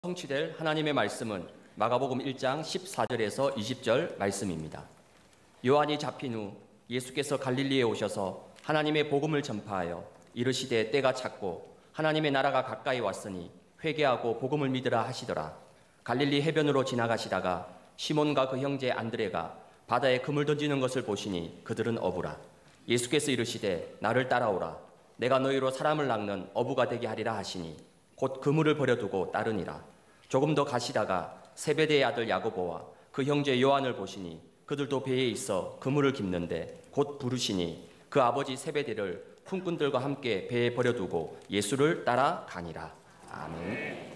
성취될 하나님의 말씀은 마가복음 1장 14절에서 20절 말씀입니다. 요한이 잡힌 후 예수께서 갈릴리에 오셔서 하나님의 복음을 전파하여 이르시되 때가 찼고 하나님의 나라가 가까이 왔으니 회개하고 복음을 믿으라 하시더라. 갈릴리 해변으로 지나가시다가 시몬과 그 형제 안드레가 바다에 그물 던지는 것을 보시니 그들은 어부라. 예수께서 이르시되 나를 따라오라. 내가 너희로 사람을 낚는 어부가 되게 하리라 하시니 곧 그물을 버려두고 따르니라. 조금 더 가시다가 세베대의 아들 야고보와 그 형제 요한을 보시니 그들도 배에 있어 그물을 깁는데 곧 부르시니 그 아버지 세베대를 품꾼들과 함께 배에 버려두고 예수를 따라가니라. 아멘.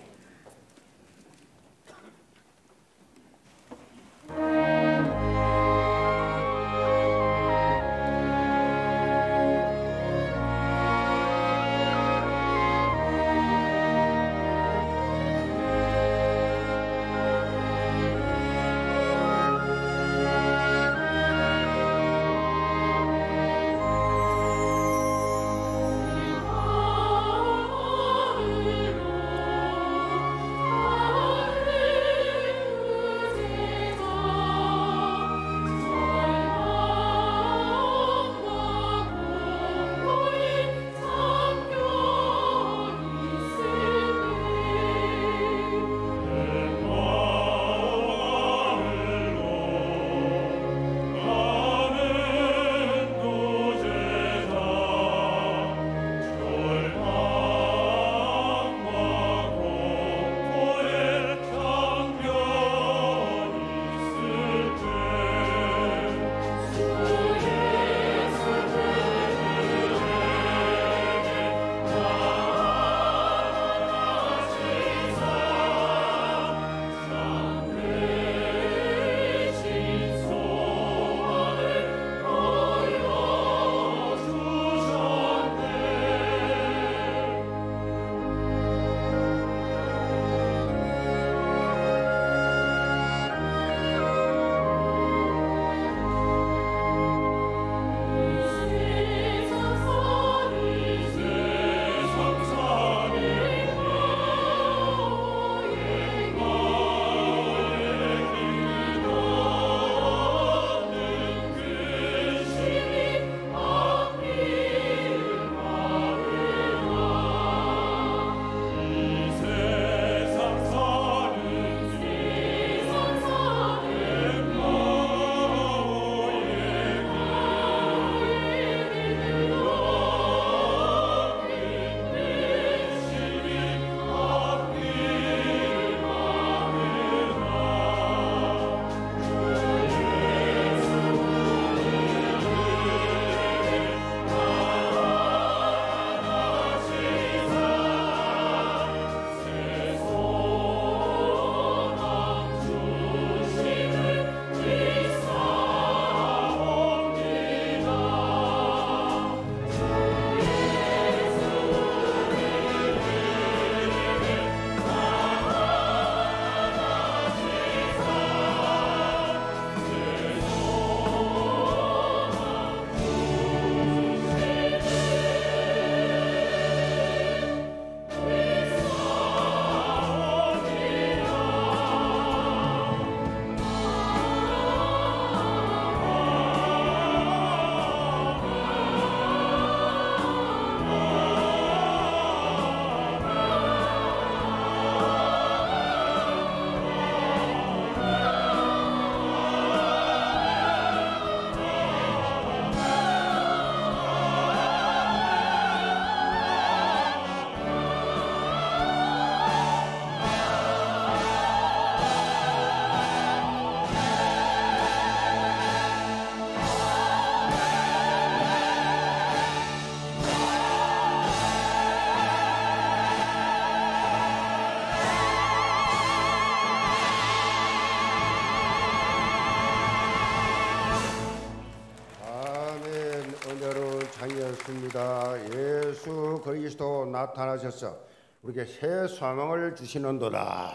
예수 그리스도 나타나셔서 우리에게 새 소망을 주시는도다.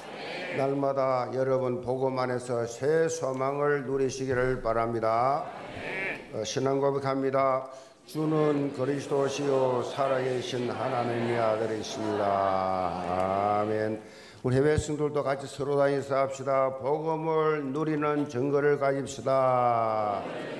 날마다 여러분 복음 안에서 새 소망을 누리시기를 바랍니다. 신앙 고백합니다. 주는 그리스도시요 살아계신 하나님의 아들이십니다. 아멘. 우리 해외 성도들도 같이 서로 다니서 합시다. 복음을 누리는 증거를 가집시다.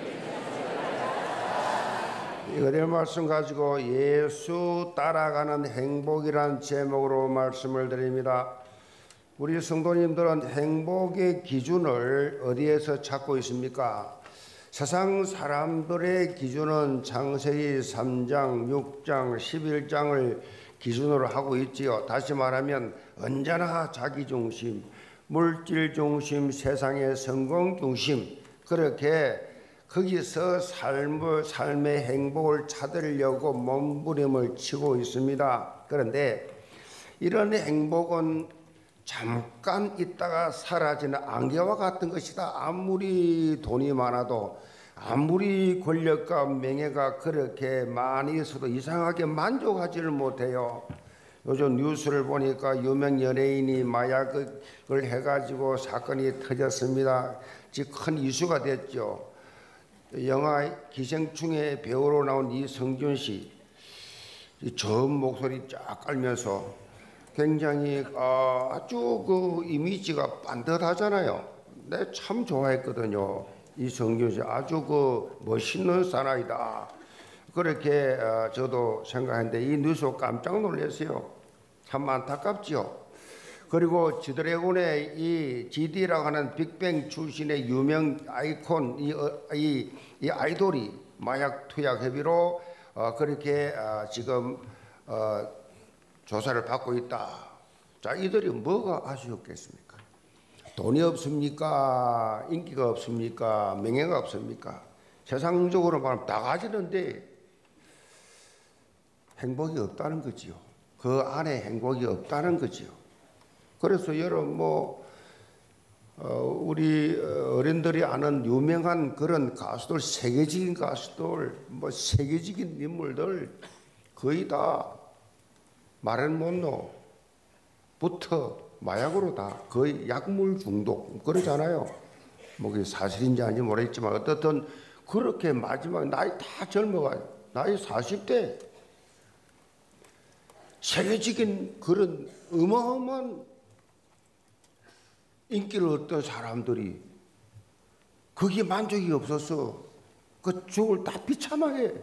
이거의 말씀 가지고 예수 따라가는 행복이란 제목으로 말씀을 드립니다. 우리 성도님들은 행복의 기준을 어디에서 찾고 있습니까? 세상 사람들의 기준은 창세기 3장, 6장, 11장을 기준으로 하고 있지요. 다시 말하면 언제나 자기 중심, 물질 중심, 세상의 성공 중심, 그렇게 거기서 삶의 행복을 찾으려고 몸부림을 치고 있습니다. 그런데 이런 행복은 잠깐 있다가 사라지는 안개와 같은 것이다. 아무리 돈이 많아도, 아무리 권력과 명예가 그렇게 많이 있어도 이상하게 만족하지를 못해요. 요즘 뉴스를 보니까 유명 연예인이 마약을 해가지고 사건이 터졌습니다. 즉 큰 이슈가 됐죠. 영화 기생충의 배우로 나온 이성준 씨, 저음 목소리 쫙 깔면서 굉장히 아주 그 이미지가 반듯하잖아요. 내가 참 좋아했거든요. 이성준 씨 아주 그 멋있는 사나이다. 그렇게 저도 생각했는데 이 뉴스 깜짝 놀랐어요. 참 안타깝지요. 그리고 지드래곤의 이 GD라고 하는 빅뱅 출신의 유명 아이콘 이 아이돌이 마약 투약 혐의로 그렇게 지금 조사를 받고 있다. 자, 이들이 뭐가 아쉬웠겠습니까? 돈이 없습니까? 인기가 없습니까? 명예가 없습니까? 세상적으로 말하면 다 가지는데 행복이 없다는 거지요. 그 안에 행복이 없다는 거지요. 그래서 여러분 우리 어른들이 아는 유명한 그런 가수들, 세계적인 가수들, 세계적인 인물들 거의 다 마른 못노부터 마약으로 다 거의 약물 중독 그러잖아요. 그게 사실인지 아닌지 모르겠지만 어떻든 그렇게 마지막에 나이 다 젊어가요. 나이 40대 세계적인 그런 어마어마한 인기를 얻던 사람들이 거기에 만족이 없어서 그 죽을 다 비참하게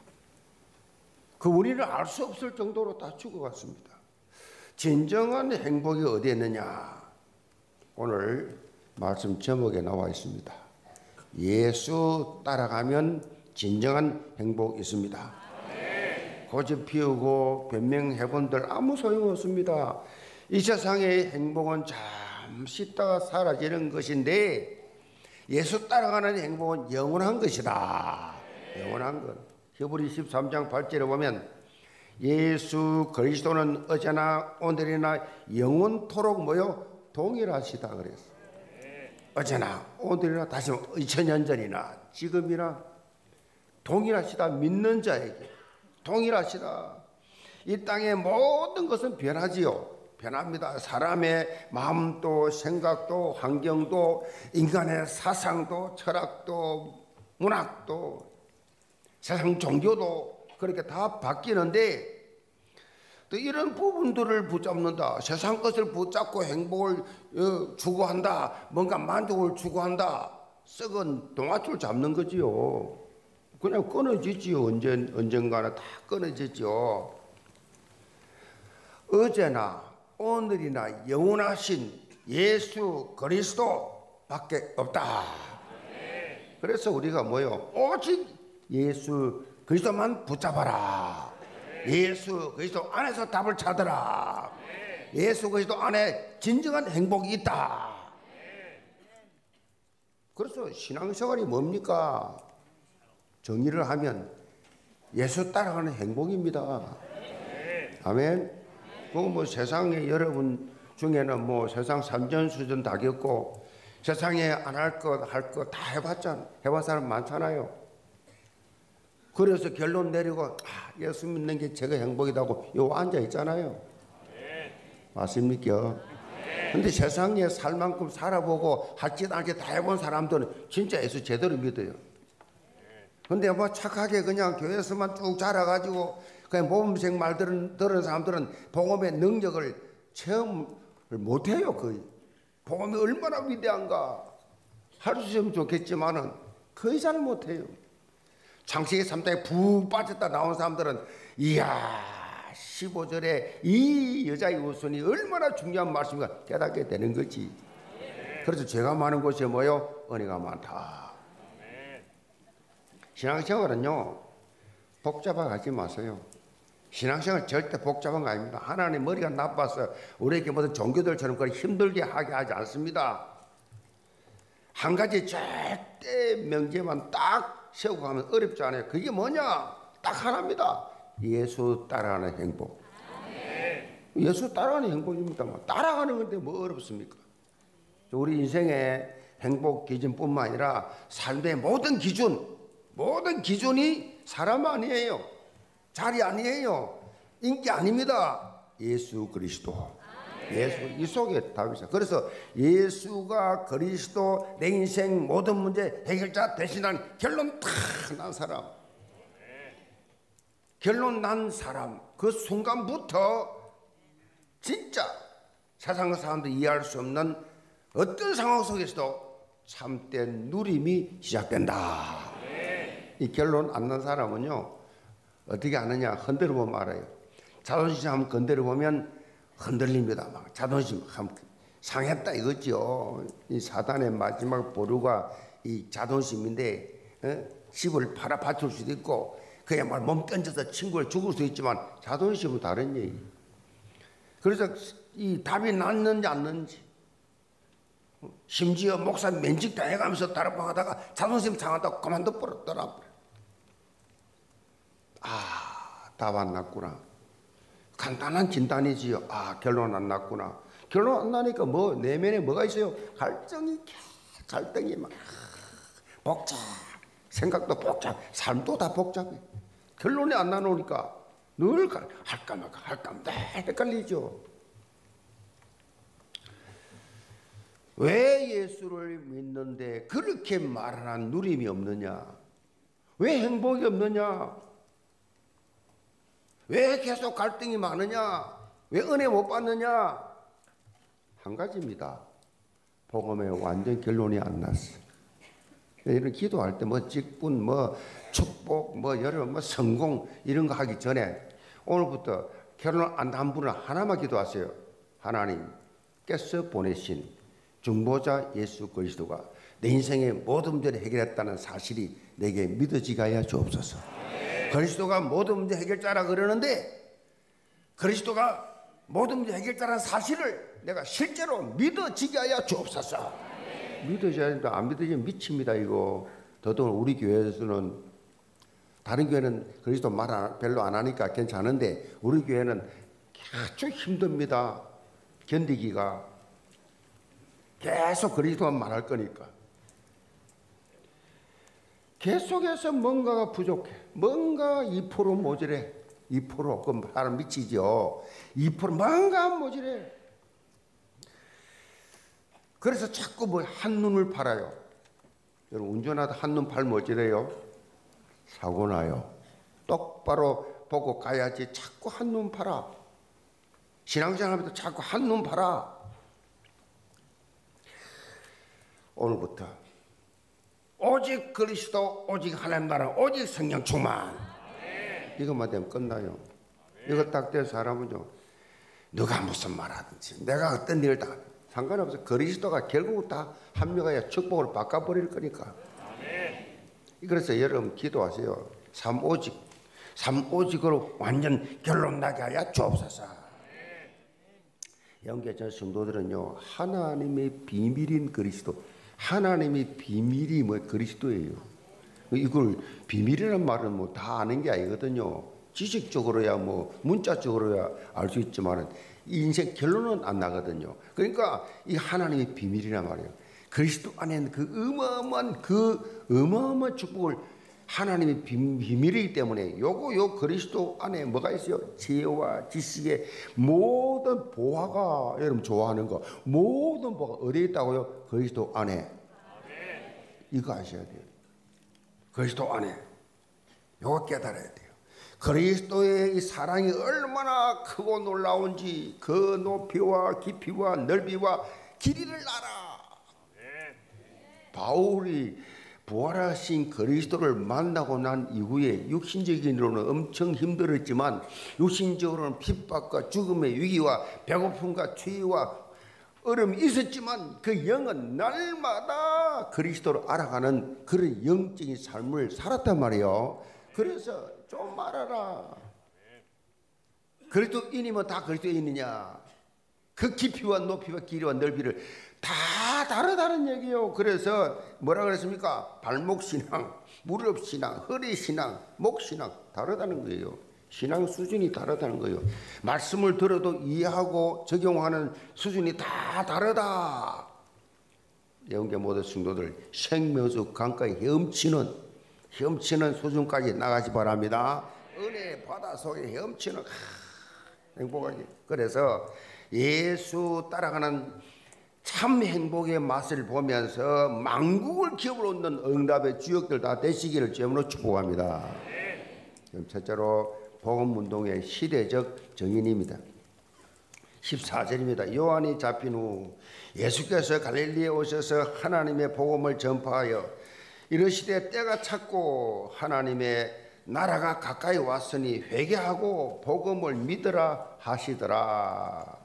그 원인을 알 수 없을 정도로 다 죽어갔습니다. 진정한 행복이 어디에 있느냐? 오늘 말씀 제목에 나와 있습니다. 예수 따라가면 진정한 행복이 있습니다. 고집 피우고 변명해본들 아무 소용없습니다. 이 세상의 행복은 잠시 있다가 사라지는 것인데 예수 따라가는 행복은 영원한 것이다. 영원한 것. 히브리 13장 8절에 보면 예수 그리스도는 어제나 오늘이나 영원토록 동일하시다 그랬어. 어제나 오늘이나 다시 2000년 전이나 지금이나 동일하시다. 믿는 자에게 동일하시다. 이 땅의 모든 것은 변하지요. 변합니다. 사람의 마음도 생각도 환경도 인간의 사상도 철학도 문학도 세상 종교도 그렇게 다 바뀌는데 또 이런 부분들을 붙잡는다. 세상 것을 붙잡고 행복을 추구한다. 뭔가 만족을 추구한다. 썩은 동아줄 잡는 거지요. 그냥 끊어지지요. 언젠가는 다 끊어지죠. 어제나 오늘이나 영원하신 예수 그리스도밖에 없다. 그래서 우리가 오직 예수 그리스도만 붙잡아라. 예수 그리스도 안에서 답을 찾으라. 예수 그리스도 안에 진정한 행복이 있다. 그래서 신앙생활이 뭡니까? 정의를 하면 예수 따라가는 행복입니다. 아멘. 그 세상에 여러분 중에는 세상 산전수전 다 겪고 세상에 안 할 것 할 것 다 해봤잖아. 해본 사람 많잖아요. 그래서 결론 내리고 예수 믿는 게 제가 행복이다고 요 앉아 있잖아요. 맞습니까? 근데 세상에 살 만큼 살아보고 할짓 않게 다 해본 사람들은 진짜 예수 제대로 믿어요. 근데 착하게 그냥 교회에서만 쭉 자라가지고 그냥 모범생 말 들은 사람들은 복음의 능력을 체험을 못해요. 거의. 복음이 얼마나 위대한가 할 수 있으면 좋겠지만은 거의 잘 못해요. 창세기 3장에 푹 빠졌다 나온 사람들은 이야 15절에 이 여자의 우선이 얼마나 중요한 말씀인가 깨닫게 되는 거지. 그래서 죄가 많은 곳에 뭐요? 은혜가 많다. 신앙생활은요 복잡하게 마세요. 신앙생활 절대 복잡한 거 아닙니다. 하나님 머리가 나빠서 우리에게 모든 종교들처럼 그렇게 힘들게 하게 하지 않습니다. 한 가지 절대 명제만 딱 세우고 가면 어렵지 않아요. 그게 뭐냐? 딱 하나입니다. 예수 따라가는 행복. 예수 따라가는 행복입니다. 따라가는 건데 뭐 어렵습니까? 우리 인생의 행복 기준뿐만 아니라 삶의 모든 기준이 사람 아니에요. 자리 아니에요. 인기 아닙니다. 예수 그리스도. 예수 이 속에 답이 있어요. 그래서 예수가 그리스도 내 인생 모든 문제 해결자 대신한 결론 탁 난 사람. 결론 난 사람. 그 순간부터 진짜 세상 사람들이 이해할 수 없는 어떤 상황 속에서도 참된 누림이 시작된다. 이 결론 안 난 사람은요 어떻게 아느냐? 흔들어 보면 알아요. 자존심 한번 건드려 보면 흔들립니다. 막 자존심 한번 상했다 이거죠. 이 사단의 마지막 보루가 이 자존심인데 집을 팔아 바칠 수도 있고 그냥 말 몸 던져서 친구를 죽을 수도 있지만 자존심은 다른 얘기. 그래서 이 답이 났는지 안 났는지 심지어 목사 면직 당해가면서 다락방하다가 자존심 상한다고 그만둬 버렸더라. 답 안 났구나. 간단한 진단이지요. 결론 안 났구나. 결론 안 나니까 뭐 내면에 뭐가 있어요? 갈등이 막 복잡. 생각도 복잡. 삶도 다 복잡해. 결론이 안 나오니까 늘 할까 말까 헷갈리죠. 왜 예수를 믿는데 그렇게 말하는 누림이 없느냐? 왜 행복이 없느냐? 왜 계속 갈등이 많으냐? 왜 은혜 못 받느냐? 한 가지입니다. 복음의 완전 결론이 안 났어. 이런 기도할 때 뭐 직분, 뭐 축복, 뭐 여러 뭐 성공 이런 거 하기 전에 오늘부터 결론 안 난 분은 하나만 기도하세요. 하나님께서 보내신 중보자 예수 그리스도가 내 인생의 모든 문제를 해결했다는 사실이 내게 믿어지게 하여 주옵소서. 그리스도가 모든 문제 해결자라 그러는데 그리스도가 모든 문제 해결자라는 사실을 내가 실제로 믿어지게 하여 주옵소서. 믿어져야 된다. 안 믿어지면 미칩니다 이거. 더더욱 우리 교회에서는 다른 교회는 그리스도 말 별로 안 하니까 괜찮은데 우리 교회는 아주 힘듭니다. 견디기가. 계속 그리스도만 말할 거니까. 계속해서 뭔가가 부족해. 뭔가 2% 모자래. 2% 그럼 사람 미치죠. 2% 뭔가 모자래. 그래서 자꾸 뭐 한눈을 팔아요. 여러분 운전하다 한눈 팔면 어찌래요? 사고 나요. 똑바로 보고 가야지 자꾸 한눈 팔아. 신앙생활하면서 자꾸 한눈 팔아. 오늘부터 오직 그리스도, 오직 하나님 나라, 오직 성령 충만. 이것만 되면 끝나요. 이거 딱 된 사람은요, 누가 무슨 말 하든지, 내가 어떤 일을 다 상관없어. 그리스도가 결국 다 합력하여 축복을 바꿔버릴 거니까. 그래서 여러분 기도하세요. 삼오직으로 완전 결론 나게 하여 주옵소서. 영계전 성도들은요, 하나님의 비밀인 그리스도, 하나님의 비밀이 뭐 그리스도예요. 이걸 비밀이라는 말은 뭐 다 아는 게 아니거든요. 지식적으로야 뭐 문자적으로야 알 수 있지만은 인생 결론은 안 나거든요. 그러니까 이 하나님의 비밀이란 말이에요. 그리스도 안에는 그 어마어마한 축복을 하나님의 비밀이기 때문에 요 그리스도 안에 뭐가 있어요? 지혜와 지식의 모든 보화가, 여러분 좋아하는 거 모든 보화가 어디에 있다고요? 그리스도 안에. 이거 아셔야 돼요. 그리스도 안에. 요거 깨달아야 돼요. 그리스도의 이 사랑이 얼마나 크고 놀라운지 그 높이와 깊이와 넓이와 길이를 알아. 바울이 부활하신 그리스도를 만나고 난 이후에 육신적인으로는 엄청 힘들었지만 육신적으로는 핍박과 죽음의 위기와 배고픔과 추위와 어려움이 있었지만 그 영은 날마다 그리스도를 알아가는 그런 영적인 삶을 살았단 말이에요. 그래서 좀 말하라. 그리스도인이면 다 그리스도인이냐? 그 깊이와 높이와 길이와 넓이를 다 다르다는 얘기예요. 그래서 뭐라 그랬습니까? 발목신앙, 무릎신앙, 허리신앙, 목신앙 다르다는 거예요. 신앙 수준이 다르다는 거예요. 말씀을 들어도 이해하고 적용하는 수준이 다 다르다. 영계 모든 성도들 생명수 강가에 헤엄치는 수준까지 나가시 바랍니다. 은혜 바다 속에 헤엄치는 행복하게. 그래서 예수 따라가는 참 행복의 맛을 보면서 만국을 기업으로 얻는 응답의 주역들 다 되시기를 주님으로 축복합니다. 그럼 첫째로 복음운동의 시대적 정인입니다. 14절입니다. 요한이 잡힌 후 예수께서 갈릴리에 오셔서 하나님의 복음을 전파하여 이르시되 때가 찼고 하나님의 나라가 가까이 왔으니 회개하고 복음을 믿으라 하시더라.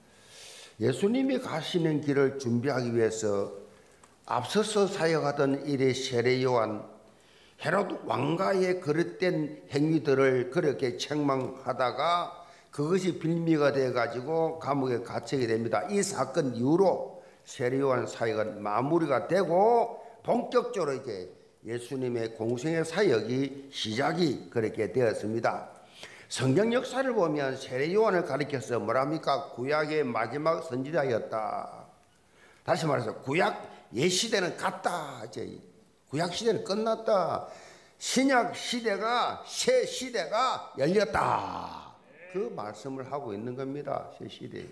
예수님이 가시는 길을 준비하기 위해서 앞서서 사역하던 일의 세례 요한, 헤롯 왕가의 그릇된 행위들을 그렇게 책망하다가 그것이 빌미가 되어가지고 감옥에 갇히게 됩니다. 이 사건 이후로 세례 요한 사역은 마무리가 되고 본격적으로 이제 예수님의 공생의 사역이 시작이 그렇게 되었습니다. 성경 역사를 보면 세례 요한을 가리켜서 뭐랍니까? 구약의 마지막 선지자였다. 다시 말해서 구약 옛시대는 갔다. 이제 구약 시대는 끝났다. 신약 시대가 새 시대가 열렸다. 그 말씀을 하고 있는 겁니다. 새 시대.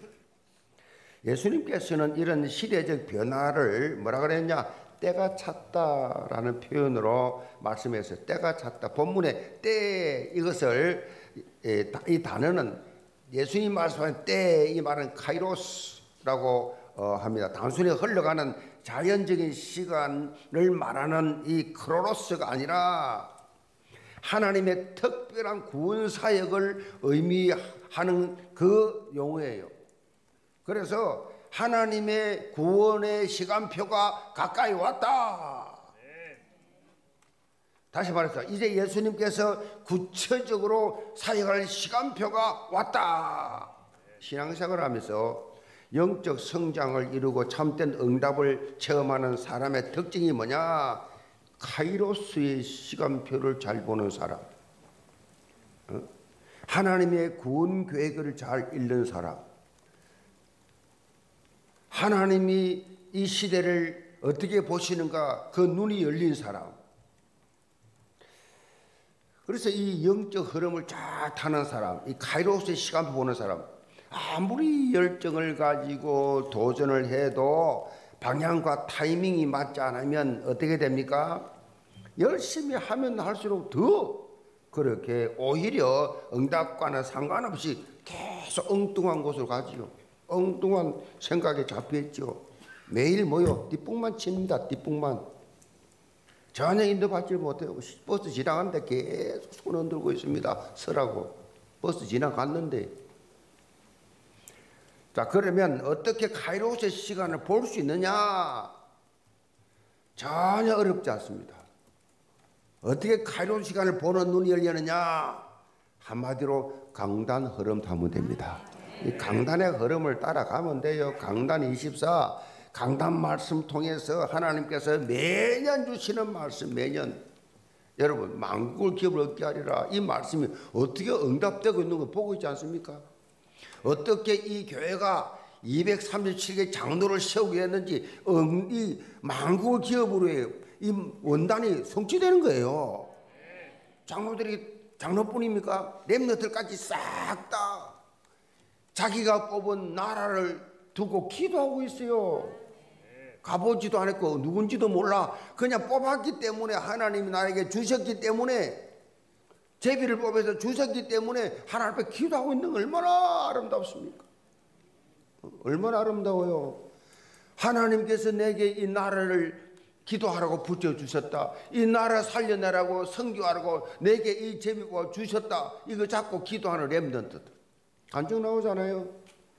예수님께서는 이런 시대적 변화를 뭐라 그랬냐? 때가 찼다라는 표현으로 말씀했어요. 때가 찼다. 본문에 때 이것을 이 단어는 예수님 말씀하신 때 이 말은 카이로스라고 합니다. 단순히 흘러가는 자연적인 시간을 말하는 이 크로노스가 아니라 하나님의 특별한 구원 사역을 의미하는 그 용어예요. 그래서 하나님의 구원의 시간표가 가까이 왔다. 다시 말해서 이제 예수님께서 구체적으로 사역할 시간표가 왔다. 신앙생활을 하면서 영적 성장을 이루고 참된 응답을 체험하는 사람의 특징이 뭐냐? 카이로스의 시간표를 잘 보는 사람, 하나님의 구원 계획을 잘 읽는 사람, 하나님이 이 시대를 어떻게 보시는가 그 눈이 열린 사람. 그래서 이 영적 흐름을 잘 타는 사람, 이 카이로스의 시간표 보는 사람, 아무리 열정을 가지고 도전을 해도 방향과 타이밍이 맞지 않으면 어떻게 됩니까? 열심히 하면 할수록 더 그렇게 오히려 응답과는 상관없이 계속 엉뚱한 곳으로 가지요. 엉뚱한 생각에 잡혀있죠. 매일 모여 뒷북만 칩니다. 뒷북만. 전혀 인도받지 못해요. 버스 지나가는데 계속 손 흔들고 있습니다. 서라고. 버스 지나갔는데. 자, 그러면 어떻게 카이로스의 시간을 볼 수 있느냐? 전혀 어렵지 않습니다. 어떻게 카이로스 시간을 보는 눈이 열리느냐? 한마디로 강단 흐름 타면 됩니다. 이 강단의 흐름을 따라가면 돼요. 강단 24, 강단 말씀 통해서 하나님께서 매년 주시는 말씀, 매년. 여러분, 만국을 기업을 얻게 하리라. 이 말씀이 어떻게 응답되고 있는 거 보고 있지 않습니까? 어떻게 이 교회가 237개 장로를 세우게 했는지 이 만국을 기업으로 해요. 이 원단이 성취되는 거예요. 장로들이 장로뿐입니까? 렘너들까지 싹 다 자기가 뽑은 나라를 두고 기도하고 있어요. 가보지도 않았고 누군지도 몰라. 그냥 뽑았기 때문에 하나님이 나에게 주셨기 때문에 제비를 뽑아서 주셨기 때문에 하나님 앞에 기도하고 있는 거 얼마나 아름답습니까? 얼마나 아름다워요. 하나님께서 내게 이 나라를 기도하라고 붙여주셨다. 이 나라 살려내라고 선교하라고 내게 이 제비가 주셨다. 이거 잡고 기도하는 렘넌트들 간증 나오잖아요.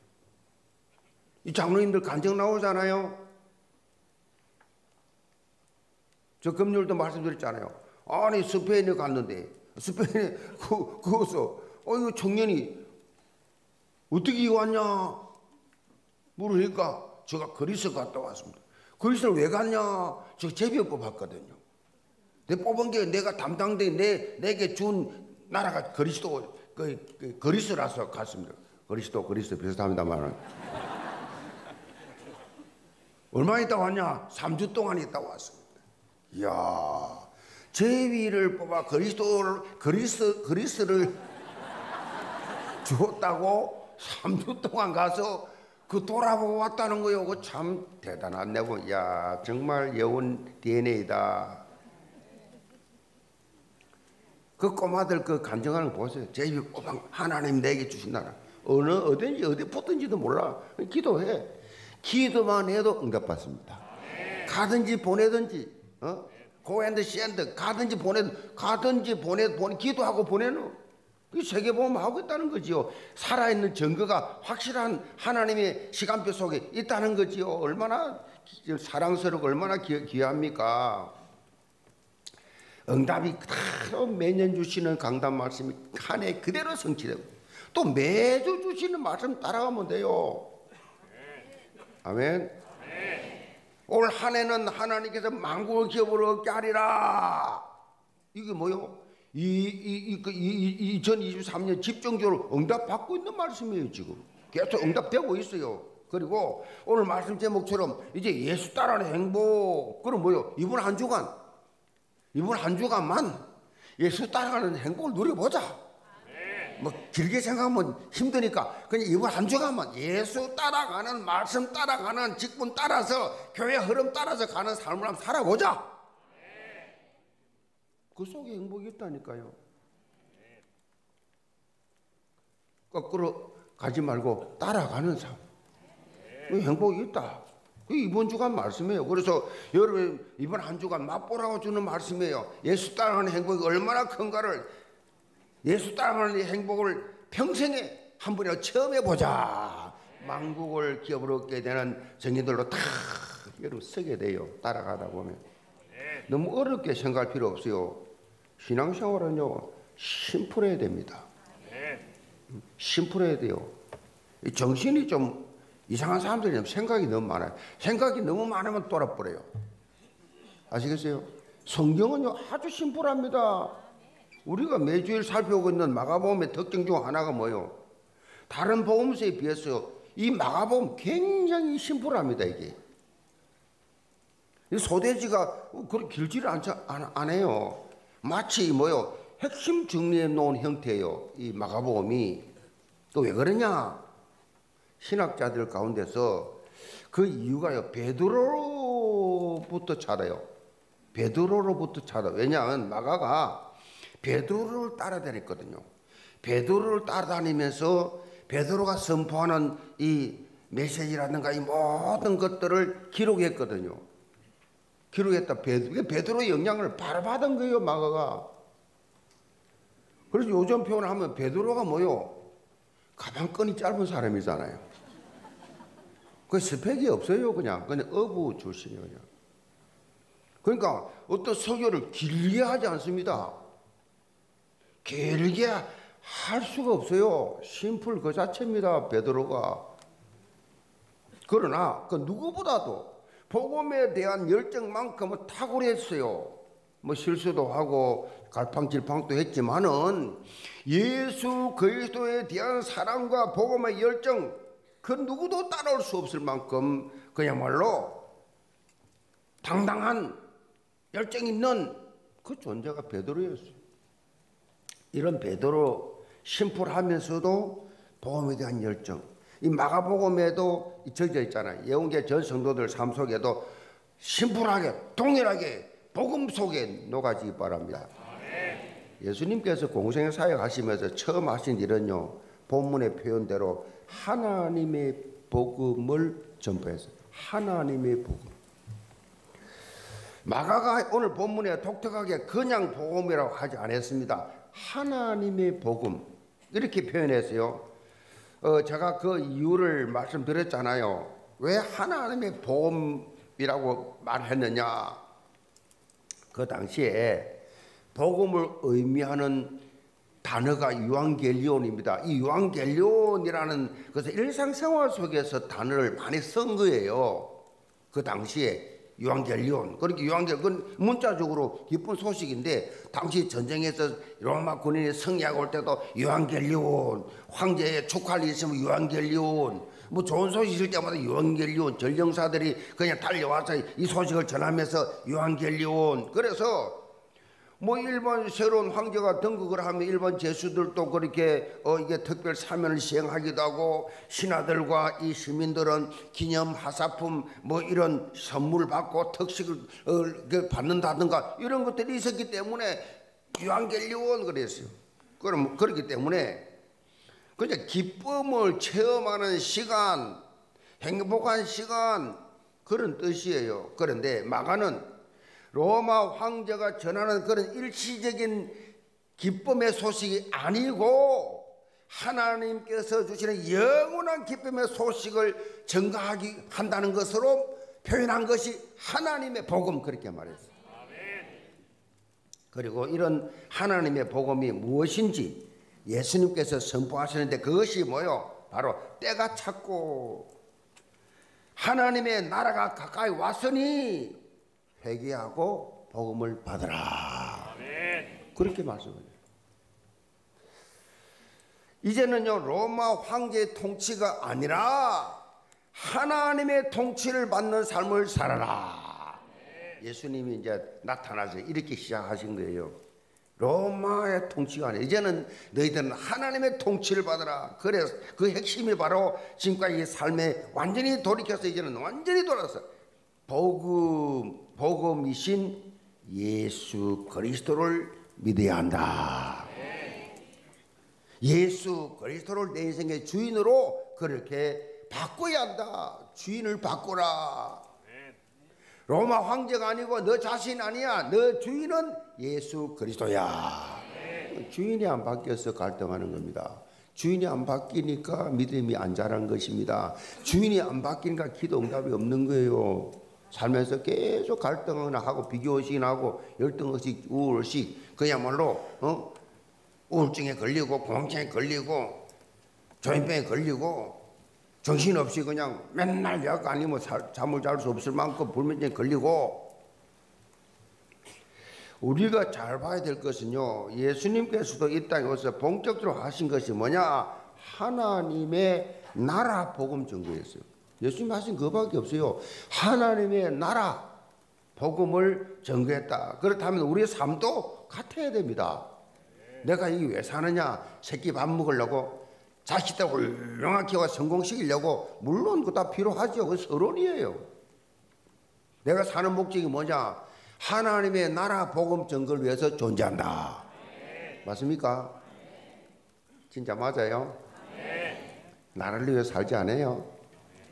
이 장로님들 간증 나오잖아요. 저 금요일도 말씀드렸잖아요. 아니 스페인에 갔는데 스페인에 거기서 이거 청년이 어떻게 이거 왔냐 물으니까 제가 그리스 갔다 왔습니다. 그리스를 왜 갔냐? 저 제비 뽑았거든요. 내 뽑은 게 내가 담당된 내게 준 나라가 그리스도 그리스라서 갔습니다. 그리스 비슷합니다만 얼마 있다 왔냐? 3주 동안 있다 왔습니다. 이야, 제비를 뽑아 그리스를 주었다고 3주 동안 가서 그 돌아보고 왔다는 거요. 그 참 대단한 내고, 야 정말 여운 DNA다. 그 꼬마들 그 간증하는 거 보세요. 제비 뽑아 하나님 내게 주신 나라. 어딘지 어디 붙든지도 몰라. 기도해. 기도만 해도 응답받습니다. 가든지 보내든지, 고앤드 샌드 가든지 기도하고 보내는. 이 세계보험 하고 있다는 거지요. 살아있는 증거가 확실한 하나님의 시간표 속에 있다는 거지요. 얼마나 사랑스럽고 얼마나 귀합니까? 응답이 그대로 매년 주시는 강단 말씀이 한 해 그대로 성취되고 또 매주 주시는 말씀 따라가면 돼요. 아멘. 올 한 해는 하나님께서 만국을 기업으로 얻게 하리라. 이게 뭐요? 2023년 집중적으로 응답받고 있는 말씀이에요. 지금 계속 응답되고 있어요. 그리고 오늘 말씀 제목처럼 이제 예수 따라하는 행복. 그럼 뭐요? 이번 한 주간만 예수 따라가는 행복을 누려보자. 뭐 길게 생각하면 힘드니까 그냥 이번 한 주간만 예수 따라가는, 말씀 따라가는, 직분 따라서 교회 흐름 따라서 가는 삶을 한번 살아보자. 그 속에 행복이 있다니까요. 거꾸로 가지 말고 따라가는 삶. 행복이 있다. 이번 주간 말씀이에요. 그래서 여러분 이번 한 주간 맛보라고 주는 말씀이에요. 예수 따라가는 행복이 얼마나 큰가를, 예수 따라가는 행복을 평생에 한 번이라도 체험해보자. 만국을 기업으로 얻게 되는 정인들로 다 여러분 서게 돼요. 따라가다 보면. 너무 어렵게 생각할 필요 없어요. 신앙생활은요 심플해야 됩니다. 심플해야 돼요. 정신이 좀 이상한 사람들이 생각이 너무 많아요. 생각이 너무 많으면 돌아버려요. 아시겠어요? 성경은요 아주 심플합니다. 우리가 매주일 살펴보고 있는 마가복음의 특징 중 하나가 뭐예요? 다른 복음서에 비해서 이 마가복음 굉장히 심플합니다. 이게 소대지가 그렇게 길지를 안 해요. 마치 뭐요? 핵심 정리해 놓은 형태예요. 이 마가복음이. 또 왜 그러냐? 신학자들 가운데서 그 이유가요. 베드로로부터 찾아요. 베드로로부터 찾아. 왜냐하면 마가가 베드로를 따라다녔거든요. 베드로를 따라다니면서 베드로가 선포하는 이 메시지라든가 이 모든 것들을 기록했거든요. 기록했다. 베드로의 영향을 바로 받은 거예요, 마가가. 그래서 요즘 표현을 하면 베드로가 뭐요? 가방끈이 짧은 사람이잖아요. 그 스펙이 없어요, 그냥 어부 출신이에요, 그냥. 그러니까 어떤 설교를 길게 하지 않습니다. 길게 할 수가 없어요. 심플 그 자체입니다, 베드로가. 그러나 그 누구보다도 복음에 대한 열정만큼은 탁월했어요. 뭐 실수도 하고 갈팡질팡도 했지만은 예수 그리스도에 대한 사랑과 복음의 열정 그 누구도 따라올 수 없을 만큼 그야말로 당당한 열정 있는 그 존재가 베드로였어요. 이런 베드로 심플하면서도 복음에 대한 열정. 이 마가복음에도 적혀 있잖아요. 예언계 전 성도들 삶 속에도 심플하게 동일하게 복음 속에 녹아지기 바랍니다. 예수님께서 공생 사역하시면서 처음 하신 일은요, 본문의 표현대로 하나님의 복음을 전파했어요. 하나님의 복음. 마가가 오늘 본문에 독특하게 그냥 복음이라고 하지 않았습니다. 하나님의 복음 이렇게 표현했어요. 제가 그 이유를 말씀드렸잖아요. 왜 하나님의 복음이라고 말했느냐. 그 당시에 복음을 의미하는 단어가 유앙겔리온입니다. 이 유앙겔리온이라는 것은 일상생활 속에서 단어를 많이 쓴 거예요. 그 당시에 유앙겔리온. 그렇게 유앙겔리온 문자적으로 기쁜 소식인데, 당시 전쟁에서 로마 군인이 승리하고 올 때도 유앙겔리온, 황제의 축하할 일 있으면 유앙겔리온, 뭐 좋은 소식 있을 때마다 유앙겔리온, 전령사들이 그냥 달려와서 이 소식을 전하면서 유앙겔리온. 그래서 뭐 일본 새로운 황제가 등극을 하면 일본 제수들도 그렇게 이게 특별 사면을 시행하기도 하고, 신하들과 이 시민들은 기념 하사품 뭐 이런 선물 받고 특식을 받는다든가 이런 것들이 있었기 때문에 유앙겔리온 그랬어요. 그럼 그렇기 때문에 그냥 기쁨을 체험하는 시간, 행복한 시간, 그런 뜻이에요. 그런데 마가는 로마 황제가 전하는 그런 일시적인 기쁨의 소식이 아니고 하나님께서 주시는 영원한 기쁨의 소식을 전가하기 한다는 것으로 표현한 것이 하나님의 복음, 그렇게 말했어요. 그리고 이런 하나님의 복음이 무엇인지 예수님께서 선포하시는데, 그것이 뭐요? 바로 때가 찼고 하나님의 나라가 가까이 왔으니 회개하고 복음을 받으라. 그렇게 말씀해요. 이제는요, 로마 황제의 통치가 아니라 하나님의 통치를 받는 삶을 살아라. 예수님이 이제 나타나서 이렇게 시작하신 거예요. 로마의 통치가 아니라 이제는 너희들은 하나님의 통치를 받으라. 그래서 그 핵심이 바로 지금까지 삶에 완전히 돌이켜서 이제는 완전히 돌아서 복음이신 예수 그리스도를 믿어야 한다. 예수 그리스도를 내 인생의 주인으로 그렇게 바꿔야 한다. 주인을 바꾸라. 로마 황제가 아니고 너 자신 아니야. 너 주인은 예수 그리스도야. 주인이 안 바뀌어서 갈등하는 겁니다. 주인이 안 바뀌니까 믿음이 안 자란 것입니다. 주인이 안 바뀌니까 기도 응답이 없는 거예요. 살면서 계속 갈등을 하고 비교의식이 나고 열등의식, 우울의식, 그야말로 우울증에 걸리고 공황증에 걸리고 조현병에 걸리고 정신없이 그냥 맨날 약 아니면 잠을 잘 수 없을 만큼 불면증에 걸리고. 우리가 잘 봐야 될 것은요, 예수님께서도 이 땅에 오셔서 본격적으로 하신 것이 뭐냐? 하나님의 나라 복음 전거였어요. 예수님 하신 그밖에 없어요. 하나님의 나라 복음을 전거했다. 그렇다면 우리의 삶도 같아야 됩니다. 내가 이게 왜 사느냐? 새끼 밥 먹으려고, 자식들 훌륭하게 키워 성공시키려고. 물론 그거 다 필요하죠. 그건 서론이에요. 내가 사는 목적이 뭐냐? 하나님의 나라 복음 전거를 위해서 존재한다. 맞습니까? 진짜 맞아요? 나라를 위해 살지 않아요?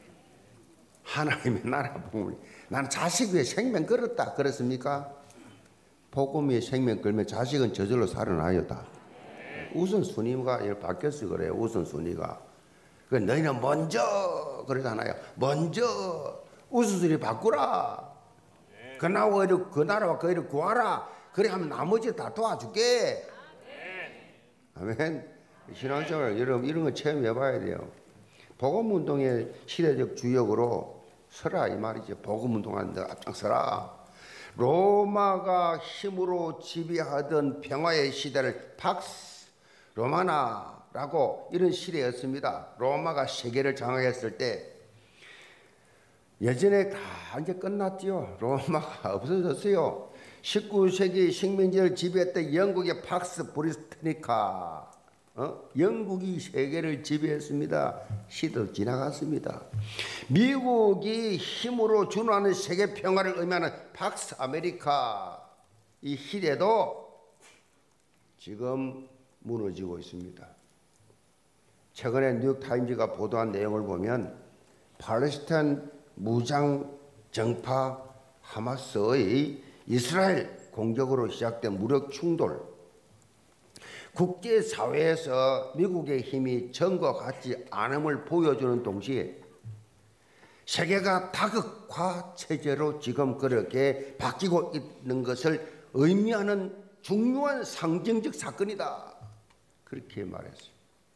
하나님의 나라 복음을. 나는 자식 위해 생명 걸었다. 그렇습니까? 복음 위에 생명 걸면 자식은 저절로 살아나요. 다. 우선순위가 바뀌었어. 그래요. 우선순위가. 너희는 먼저 그러잖아요. 먼저 우선순위 바꾸라. 그 나라와 그 일을 구하라. 그래 하면 나머지 다 도와줄게. 아멘. 신앙생활 여러분 이런 거 체험해 봐야 돼요. 복음운동의 시대적 주역으로 서라 이 말이죠. 복음운동하는데 앞장서라. 로마가 힘으로 지배하던 평화의 시대를 팍스 로마나라고 이런 시대였습니다. 로마가 세계를 장악했을 때 예전에 다 이제 끝났지요. 로마가 없어졌어요. 19세기 식민지를 지배했던 영국의 팍스 브리타니카, 영국이 세계를 지배했습니다. 시대도 지나갔습니다. 미국이 힘으로 준하는 세계 평화를 의미하는 팍스 아메리카, 이 시대도 지금 무너지고 있습니다. 최근에 뉴욕타임즈가 보도한 내용을 보면 팔레스타인 무장 정파 하마스의 이스라엘 공격으로 시작된 무력 충돌, 국제사회에서 미국의 힘이 전과 같지 않음을 보여주는 동시에 세계가 다극화 체제로 지금 그렇게 바뀌고 있는 것을 의미하는 중요한 상징적 사건이다. 그렇게 말했어요.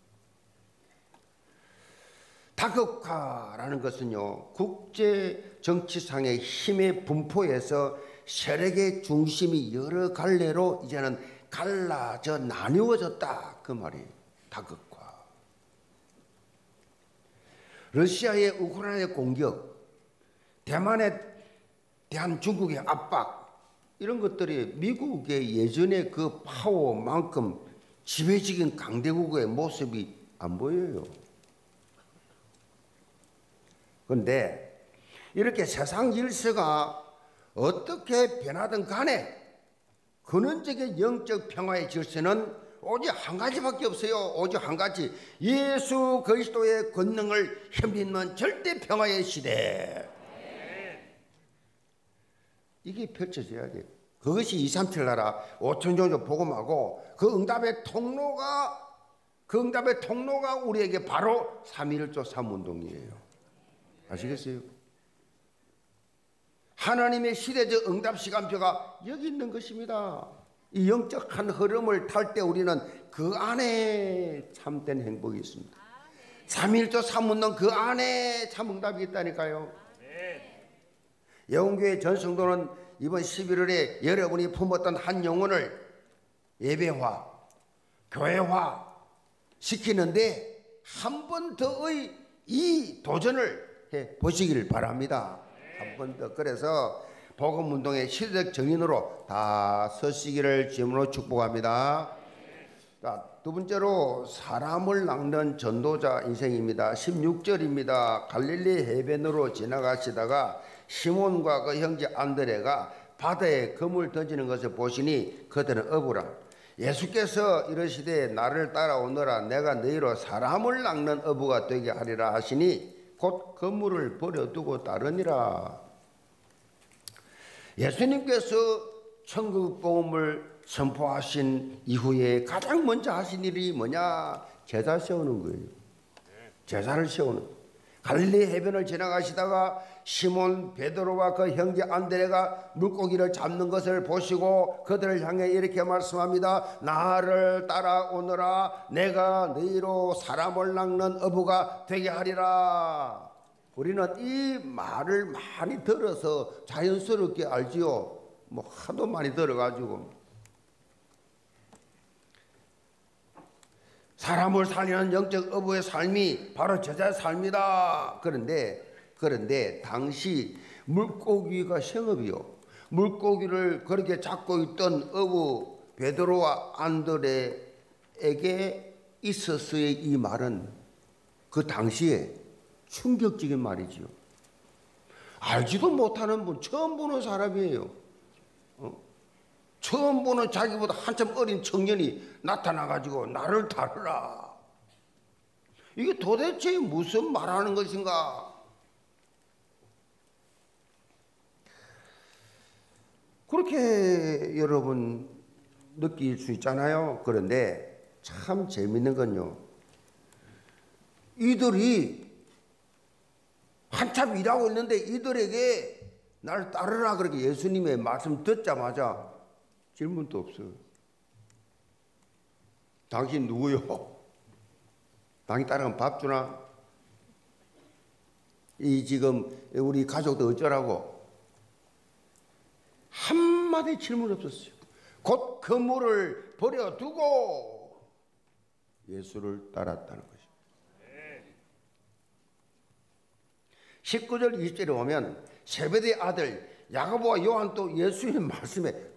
다극화라는 것은요, 국제 정치상의 힘의 분포에서 세력의 중심이 여러 갈래로 이제는 갈라져 나누어졌다. 그 말이 다극화. 러시아의 우크라이나의 공격, 대만에 대한 중국의 압박, 이런 것들이 미국의 예전의 그 파워만큼 지배적인 강대국의 모습이 안 보여요. 그런데 이렇게 세상 질서가 어떻게 변하든 간에 근원적인 영적 평화의 질서는 오직 한 가지밖에 없어요. 오직 한 가지. 예수 그리스도의 권능을 힘입는 절대 평화의 시대. 이게 펼쳐져야 돼요. 그것이 237 나라 5천 종족 복음하고 그 응답의 통로가 우리에게 바로 3.1조 3운동이에요. 아시겠어요? 하나님의 시대적 응답 시간표가 여기 있는 것입니다. 이 영적 한 흐름을 탈 때 우리는 그 안에 참된 행복이 있습니다. 3.1조 3운동 그 안에 참 응답이 있다니까요. 예원교회 전 성도는 이번 11월에 여러분이 품었던 한 영혼을 예배화, 교회화 시키는데 한 번 더의 이 도전을 해 보시기를 바랍니다. 한 번 더. 그래서 복음운동의 시대적 정인으로 다 서시기를 주님으로 축복합니다. 자, 두 번째로 사람을 낚는 전도자 인생입니다. 16절입니다. 갈릴리 해변으로 지나가시다가 시몬과 그 형제 안드레가 바다에 그물 던지는 것을 보시니 그들은 어부라. 예수께서 이르시되 나를 따라오너라. 내가 너희로 사람을 낚는 어부가 되게 하리라 하시니 곧 그물을 버려두고 따르니라. 예수님께서 천국 복음을 선포하신 이후에 가장 먼저 하신 일이 뭐냐? 제사 세우는 거예요. 제사를 세우는. 갈릴리 해변을 지나가시다가 시몬 베드로와 그 형제 안드레가 물고기를 잡는 것을 보시고 그들을 향해 이렇게 말씀합니다. 나를 따라오너라. 내가 너희로 사람을 낚는 어부가 되게 하리라. 우리는 이 말을 많이 들어서 자연스럽게 알지요. 뭐 하도 많이 들어가지고. 사람을 살리는 영적 어부의 삶이 바로 제자의 삶이다. 그런데 당시 물고기가 생업이요. 물고기를 그렇게 잡고 있던 어부 베드로와 안드레에게 있었어의 이 말은 그 당시에 충격적인 말이지요. 알지도 못하는 분, 처음 보는 사람이에요. 처음 보는 자기보다 한참 어린 청년이 나타나가지고 나를 따르라. 이게 도대체 무슨 말하는 것인가? 그렇게 여러분 느낄 수 있잖아요. 그런데 참 재밌는 건요, 이들이 한참 일하고 있는데 이들에게 나를 따르라 그렇게 예수님의 말씀 듣자마자 질문도 없어요. 당신 누구요? 당신 따라가면 밥 주나? 이 지금 우리 가족도 어쩌라고? 한마디 질문 없었어요. 곧 그물을 버려두고 예수를 따랐다는 것입니다. 19절 20절에 보면 세베대의 아들 야고보와 요한 또 예수님 말씀에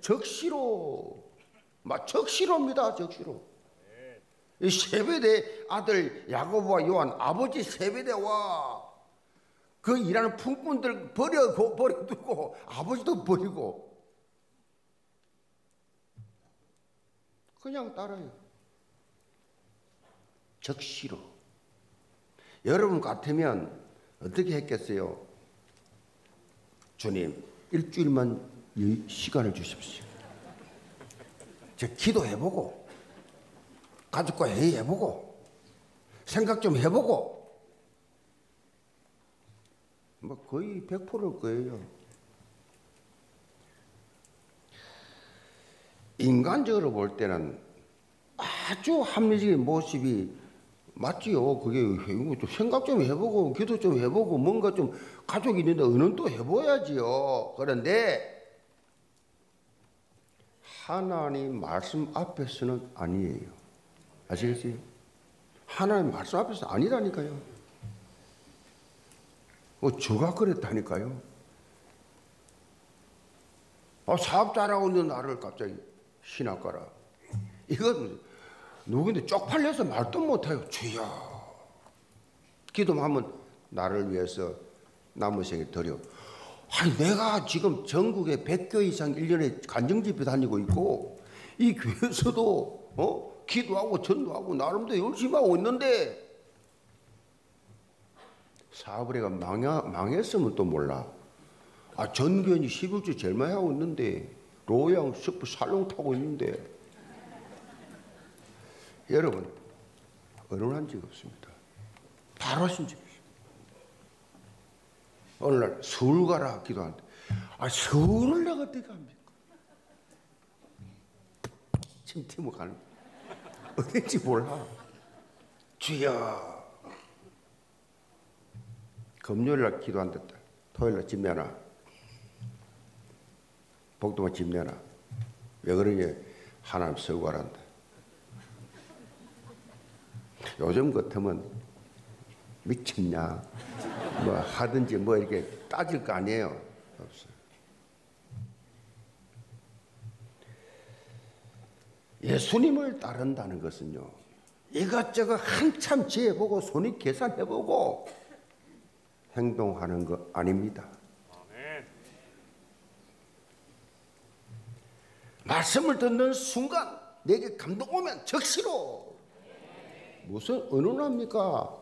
적시로입니다. 적시로. 이 세베대의 아들 야고보와 요한, 아버지 세베대와 그 일하는 품꾼들 버려두고 아버지도 버리고 그냥 따라요. 적시로. 여러분 같으면 어떻게 했겠어요? 주님, 일주일만 시간을 주십시오. 저 기도해보고, 가족과 회의해보고, 생각 좀 해보고, 뭐 거의 100%일 거예요. 인간적으로 볼 때는 아주 합리적인 모습이 맞지요. 그게 좀 생각 좀 해보고 기도 좀 해보고 뭔가 좀 가족이 있는데 의논도 해봐야지요. 그런데 하나님 말씀 앞에서는 아니에요. 아시겠어요? 하나님 말씀 앞에서 아니라니까요. 저가 그랬다니까요. 사업 잘하고 있는 나를 갑자기 신학가라. 이건 누구인데 쪽팔려서 말도 못해요. 주여. 기도하면 나를 위해서 남은 생에 드려. 아니 내가 지금 전국에 100교 이상 1년에 간증집회 다니고 있고 이 교회에서도 기도하고 전도하고 나름대로 열심히 하고 있는데 사업을 해가 망했으면 또 몰라. 전교연이 11주 제일 많이 하고 있는데 로양 슈퍼 살롱 타고 있는데 여러분 의논한 적이 없습니다. 바로 하신 적이 없습니다. 오늘날 서울 가라 기도하는데 서울을 내가 어떻게 합니까? 지금 팀을 가는 어딘지 몰라. 주여. 금요일날 기도한다. 토요일날 집 내놔. 복도만 집 내놔. 왜 그러냐? 하나님 서구하란다. 요즘 같으면 미쳤냐? 뭐 하든지 뭐 이렇게 따질 거 아니에요. 없어요. 예수님을 따른다는 것은요. 이것저것 한참 지혜보고 손익 계산해보고 행동하는 거 아닙니다. 아멘. 말씀을 듣는 순간 내게 감동 오면 적시로. 무슨 의논합니까?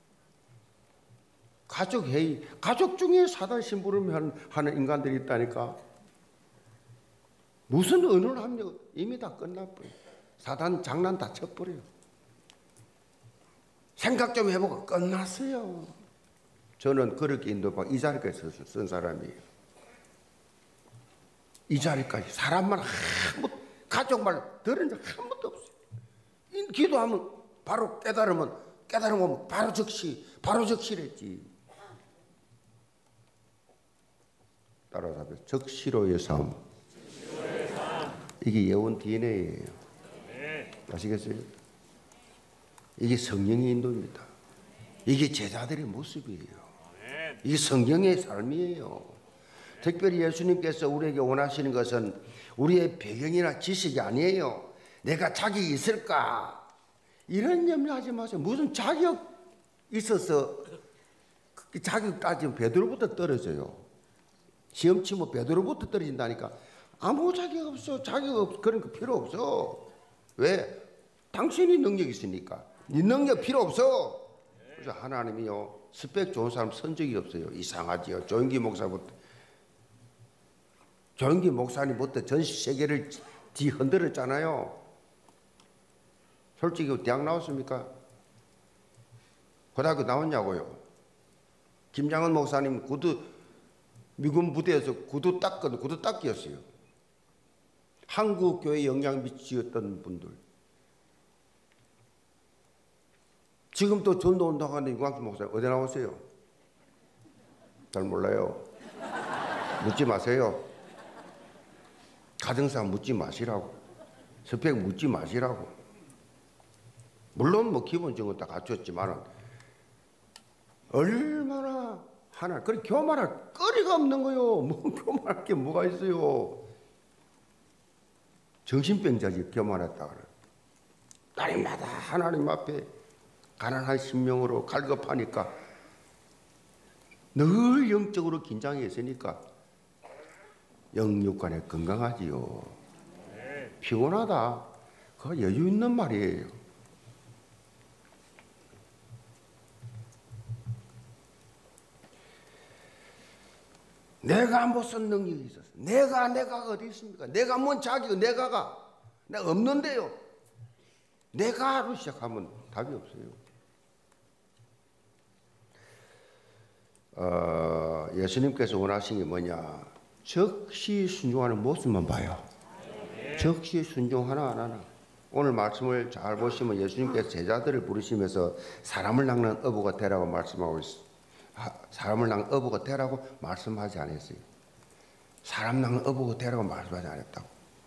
가족 회의, 가족 중에 사단 심부름 하는 인간들이 있다니까. 무슨 의논합니까? 이미 다 끝났어요. 사단 장난 다 쳤버려요. 생각 좀 해보고 끝났어요. 저는 그렇게 인도받고 이 자리까지 쓴 사람이에요. 이 자리까지 사람만 가족 말 들은 적 한 번도 없어요. 기도하면 바로 깨달으면 바로 적시랬지. 따라서 하면 적시로의 삶. 이게 예원 DNA예요. 아시겠어요? 이게 성령의 인도입니다. 이게 제자들의 모습이에요. 이게 성경의 삶이에요. 특별히 예수님께서 우리에게 원하시는 것은 우리의 배경이나 지식이 아니에요. 내가 자격이 있을까? 이런 염려하지 마세요. 무슨 자격 있어서 자격 따지면 베드로부터 떨어져요. 시험 치면 베드로부터 떨어진다니까. 아무 자격 없어. 자격 없어. 그런 거 필요 없어. 왜? 당신이 능력이 있으니까. 네 능력 필요 없어. 그래서 하나님이요. 스펙 좋은 사람 선 적이 없어요. 이상하지요. 조영기 목사님부터 전 세계를 뒤흔들었잖아요. 솔직히 대학 나왔습니까? 고등학교 나왔냐고요. 김장은 목사님 미군 부대에서 구두 닦기였어요. 한국 교회에 영향 미치었던 분들. 지금 또 전도 운동하는 유광수 목사님 어디 나오세요? 잘 몰라요. 묻지 마세요. 가정상 묻지 마시라고. 스펙 묻지 마시라고. 물론 뭐 기본적으로 다 갖췄지만은 얼마나 그래 교만할 거리가 없는 거요. 뭐 교만할 게 뭐가 있어요. 정신병자지 교만했다 그래. 날마다 하나님 앞에 가난한 심령으로 갈급하니까 늘 영적으로 긴장해 있으니까 영육간에 건강하지요. 피곤하다. 그거 여유 있는 말이에요. 내가 무슨 능력이 있었어? 내가 어디 있습니까? 내가 뭔 자기가 내가 없는데요. 내가로 시작하면 답이 없어요. 예수님께서 원하신 게 뭐냐? 적시 순종하는 모습만 봐요. 적시 순종 하나하나. 오늘 말씀을 잘 보시면 예수님께서 제자들을 부르시면서 사람을 낚는 어부가 되라고 말씀하고 있어요. 사람을 낚는 어부가 되라고 말씀하지 않았어요. 사람 낚는 어부가 되라고 말씀하지 않았다고.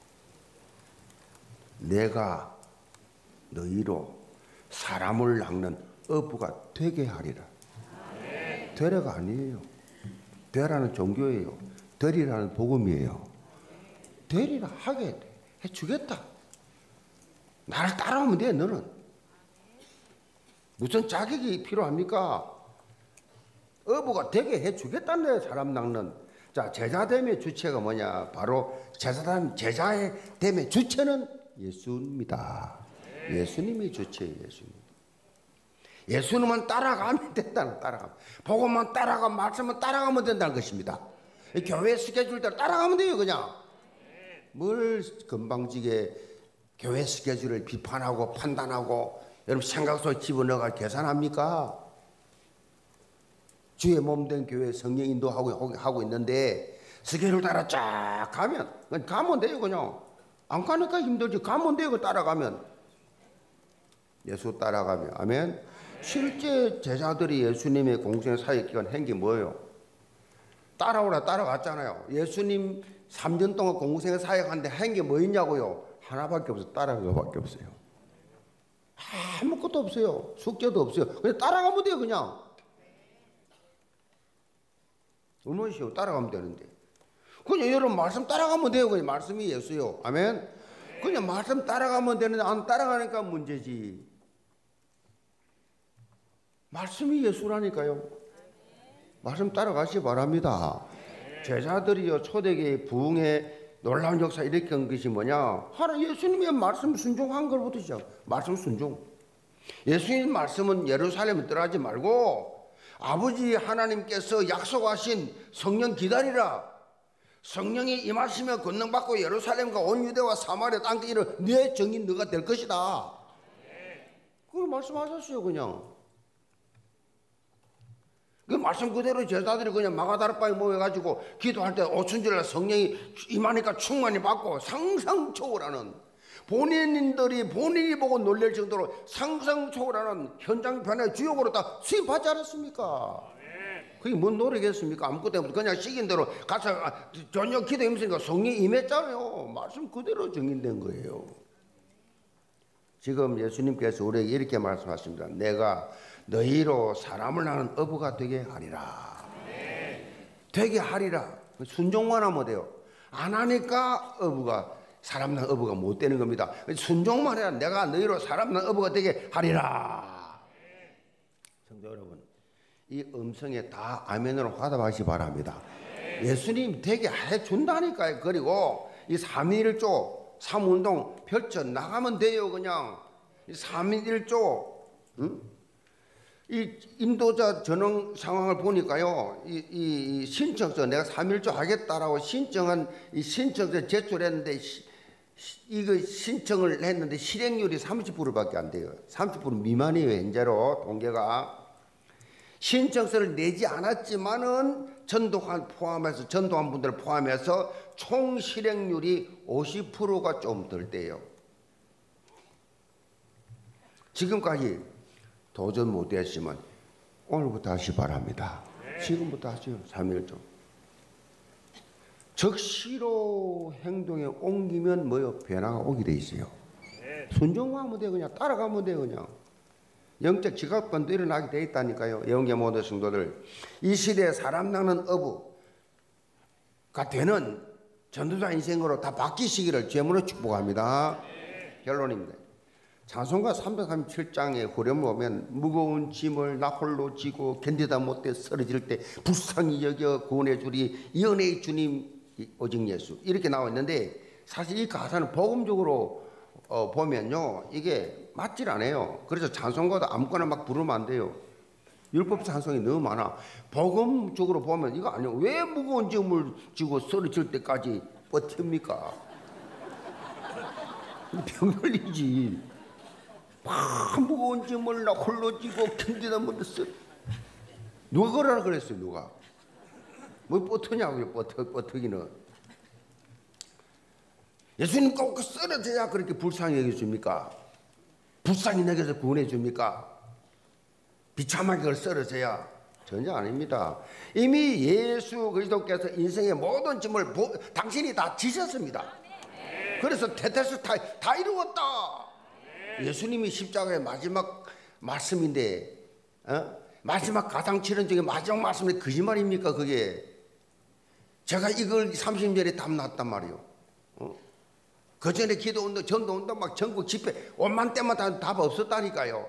내가 너희로 사람을 낚는 어부가 되게 하리라. 되라가 아니에요. 되라는 종교예요. 되리라는 복음이에요. 되리라 하게 해주겠다. 나를 따라오면 돼. 너는 무슨 자격이 필요합니까? 어부가 되게 해주겠다네. 사람 낚는. 자, 제자됨의 주체가 뭐냐? 바로 제자의 됨의 주체는 예수입니다. 예수님이 주체예요. 예수님만 따라가면 된다는, 따라가면. 복음만 따라가면, 말씀만 따라가면 된다는 것입니다. 교회 스케줄대로 따라가면 돼요. 그냥 뭘 건방지게 교회 스케줄을 비판하고 판단하고 여러분 생각 속에 집어넣어가 계산합니까? 주의 몸된 교회 성령 인도하고 있는데 스케줄 따라 쫙 가면 돼요. 그냥 안 가니까 힘들지. 가면 돼요. 따라가면. 예수 따라가면. 아멘. 실제 제자들이 예수님의 공생 사역 기간 한 게 뭐예요? 따라오라 따라갔잖아요. 예수님 3년 동안 공생 사역하는데 한 게 뭐 있냐고요? 하나밖에 없어요. 따라간 것밖에 없어요. 아무것도 없어요. 숙제도 없어요. 그냥 따라가면 돼요. 그냥. 얼마나 쉬워. 따라가면 되는데. 그냥 여러분 말씀 따라가면 돼요. 그냥 말씀이 예수요. 아멘. 그냥 말씀 따라가면 되는데 안 따라가니까 문제지. 말씀이 예수라니까요. 말씀 따라가시기 바랍니다. 제자들이요 초대교회 부흥의 놀라운 역사 일으킨 것이 뭐냐? 하나 예수님의 말씀 순종한 것부터 시작. 말씀 순종. 예수님 말씀은 예루살렘에 떠나지 말고 아버지 하나님께서 약속하신 성령 기다리라. 성령이 임하시며 권능받고 예루살렘과 온 유대와 사마리아 땅끝 이르러 내 정인 너가 될 것이다. 그걸 말씀하셨어요. 그냥. 그 말씀 그대로 제자들이 그냥 마가다락방에 모여가지고 기도할 때 오순절날 성령이 임하니까 충만히 받고 상상 초월하는, 본인이 보고 놀랄 정도로 상상 초월하는 현장 변화의 주역으로 다 수입하지 않았습니까? 그게 뭔 노력이겠습니까? 아무것도 없고 그냥 시킨 대로 가서 저녁 기도 임했으니까 성령이 임했잖아요. 말씀 그대로 정인된 거예요. 지금 예수님께서 우리에게 이렇게 말씀하십니다. 내가 너희로 사람을 낳는 어부가 되게 하리라. 되게 하리라. 순종만 하면 돼요. 안 하니까 사람 낳는 어부가 못 되는 겁니다. 순종만 해야 내가 너희로 사람 낳는 어부가 되게 하리라. 성도 여러분, 이 음성에 다 아멘으로 화답하시기 바랍니다. 예수님 되게 해준다니까요. 그리고 이 3.1조 3운동 펼쳐 나가면 돼요. 그냥 3.1조 이 인도자 전형 상황을 보니까요, 이 신청서 내가 3.1조 하겠다라고 신청한 이 신청서 제출했는데 이거 신청을 했는데 실행률이 30%밖에 안 돼요. 30% 미만이에요. 현재로 통계가. 신청서를 내지 않았지만은 전도한 분들을 포함해서 총 실행률이 50%가 좀 덜 돼요. 지금까지 도전 못했지만 오늘부터 하시 바랍니다. 지금부터 하세요. 3.1조. 적시로 행동에 옮기면 뭐요? 변화가 오게 돼 있어요. 순종하면 돼요. 그냥 따라가면 돼요. 그냥. 영적 지각반도 일어나게 돼 있다니까요. 영계 모든 성도들, 이 시대에 사람 낳는 어부가 되는 전도자 인생으로 다 바뀌시기를 주님으로 축복합니다. 결론입니다. 찬송가 337장에 후렴 보면 무거운 짐을 나 홀로 지고 견디다 못해 쓰러질 때 불쌍히 여겨 구원해 주리 이 은혜의 주님 오직 예수 이렇게 나와 있는데, 사실 이 가사는 복음적으로 보면요, 이게 맞질 않아요. 그래서 찬송가도 아무거나 막 부르면 안 돼요. 율법 찬송이 너무 많아. 복음적으로 보면 이거 아니에요. 왜 무거운 짐을 지고 쓰러질 때까지 버팁니까? 병들리지. 막 무거운 짐을 나 홀로 지고 견디다 못했어. 누가 그러라 그랬어요, 누가? 뭐 버티냐고요, 버티기는. 예수님 꼭 쓰러져야 그렇게 불쌍히 여겨줍니까? 불쌍히 여겨서 구원해 줍니까? 비참하게 그걸 쓰러져야? 전혀 아닙니다. 이미 예수 그리스도께서 인생의 모든 짐을 당신이 다 지셨습니다. 그래서 테테스타이 다 이루었다. 예수님이 십자가의 마지막 말씀인데, 마지막 가상칠언 중에 마지막 말씀이 거짓말입니까? 그게 제가 이걸 30년에 답 났단 말이에요. 그 전에 기도 운동, 전도 운동, 막 전국 집회 온만 때마다 답 없었다니까요.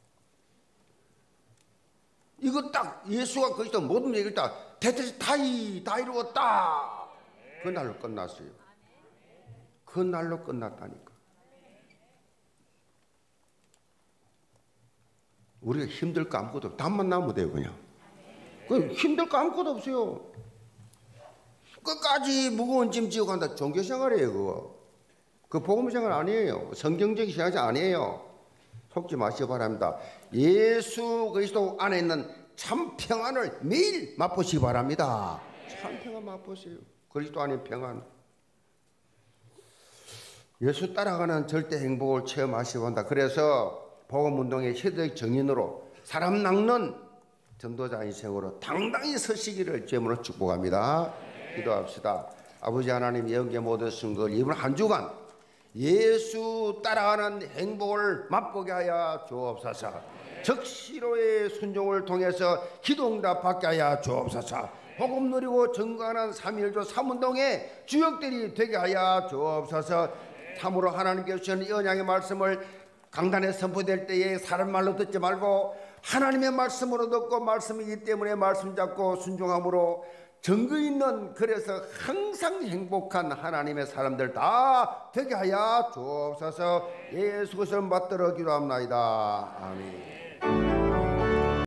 이거 딱 예수가 그리스도 모든 얘기를 딱 테테스타이 다 이루었다. 그날로 끝났어요. 그날로 끝났다니까. 우리가 힘들 거 아무것도 없어요. 답만 나오면 돼요, 그냥. 힘들 거 아무것도 없어요. 끝까지 무거운 짐 지고 간다. 종교생활이에요, 그거. 그 복음생활 아니에요. 성경적인 신앙이 아니에요. 속지 마시기 바랍니다. 예수 그리스도 안에 있는 참 평안을 매일 맛보시기 바랍니다. 참 평안 맛보세요. 그리스도 안에 평안. 예수 따라가는 절대 행복을 체험하시기 바랍니다. 그래서 복음운동의 시대적 정인으로 사람 낚는 전도자 인생으로 당당히 서시기를 주님으로 축복합니다. 기도합시다. 아버지 하나님, 예언계 모든 순걸 이번 한 주간 예수 따라가는 행복을 맛보게 하여 주옵소서. 적시로의 순종을 통해서 기도응답 받게 하여 주옵소서. 복음 누리고 증거하는 3.1조 3운동의 주역들이 되게 하여 주옵소서. 참으로 하나님께서 주시는 언약의 말씀을 강단에 선포될 때에 사람 말로 듣지 말고 하나님의 말씀으로 듣고, 말씀이기 때문에 말씀 잡고 순종함으로 증거 있는, 그래서 항상 행복한 하나님의 사람들 다 되게 하여 주옵소서. 예수 그리스도를 받들어 기도합나이다. 아멘.